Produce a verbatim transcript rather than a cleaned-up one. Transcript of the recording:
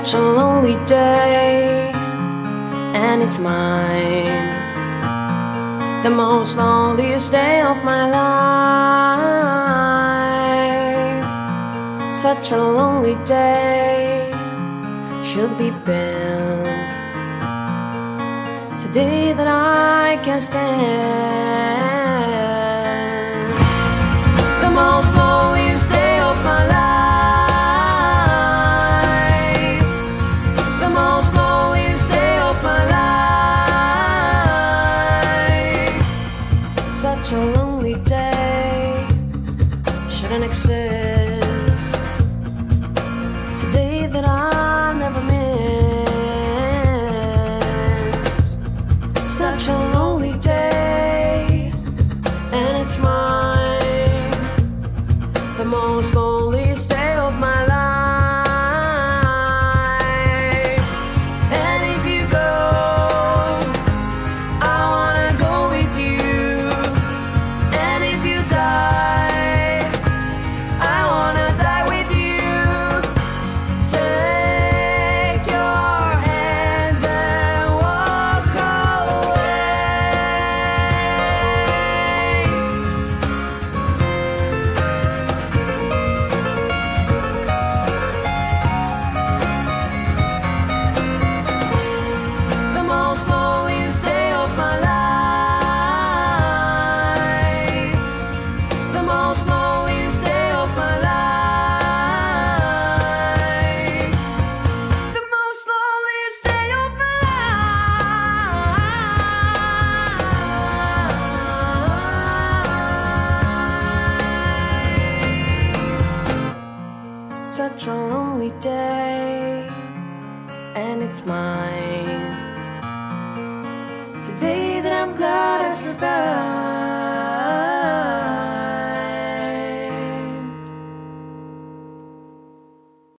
such a lonely day, and it's mine, the most loneliest day of my life. Such a lonely day should be been today that I can stand. The most loneliest day of my life. The most loneliest day of my life. Such a lonely day shouldn't exist. Today that I'll never miss. Such a lonely day, and it's mine, the most loneliest day of my life. And if you go, I wanna go with you. And if you die, I wanna die with you. Take your hands and walk the most loneliest day of my life. The most loneliest day of my life. The most loneliest day of my life. Such a lonely day, and it's mine. Today that I'm glad I survived.